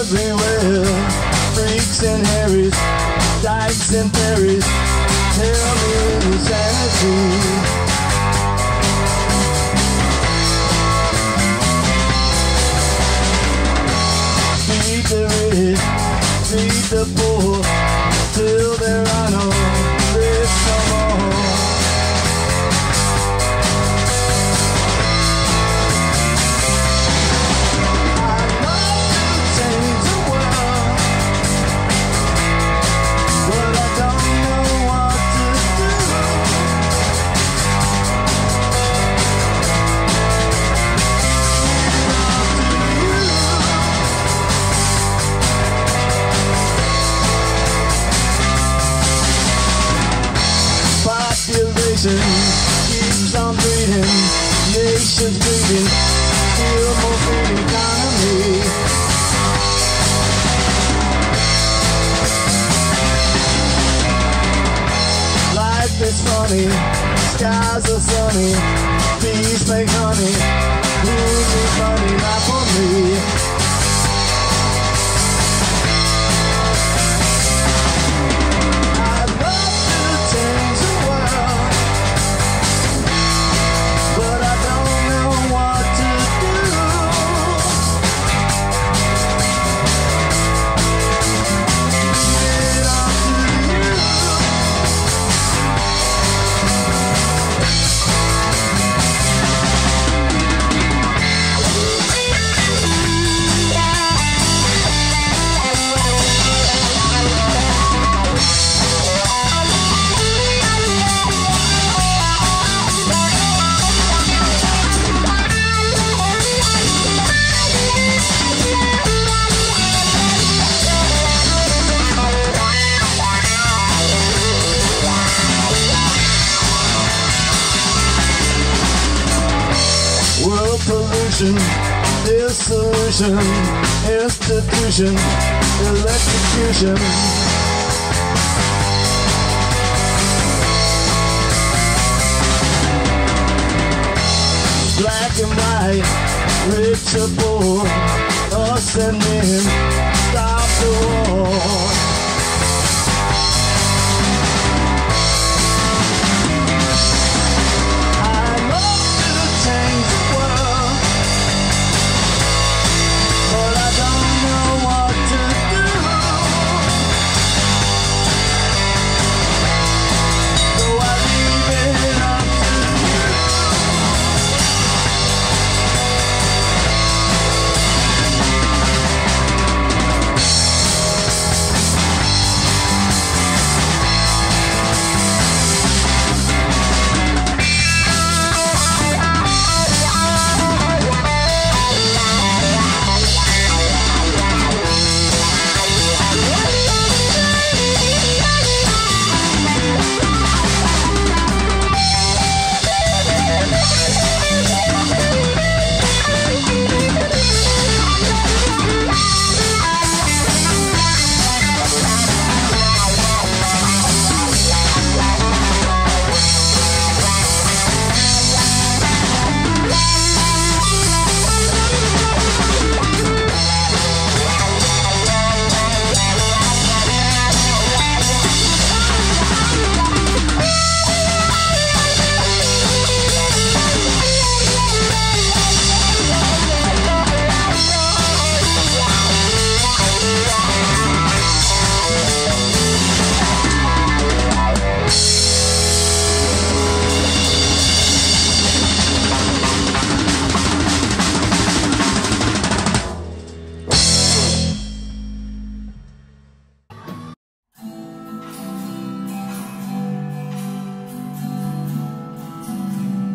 everywhere. Freaks and Harrys, dykes and fairies. Tell me insanity. Feed the rich, feed the poor, till there are no rich no more. I'd love to change the world, but I don't know what to do. Population keeps on breeding, nations bleeding, still more free economy. Life is funny, skies are sunny, bees make honey, who needs money not for me? I'd love to change the world, but I don't know what to do. It's up to you. World pollution, dissolution, institution, electrocution. Black and white, rich or poor, us and them, stop the war. I'd love to change the world, but I don't know what to do. So I leave it up to you.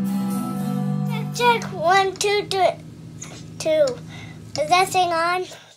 Check 1, 2, 2. Is that thing on?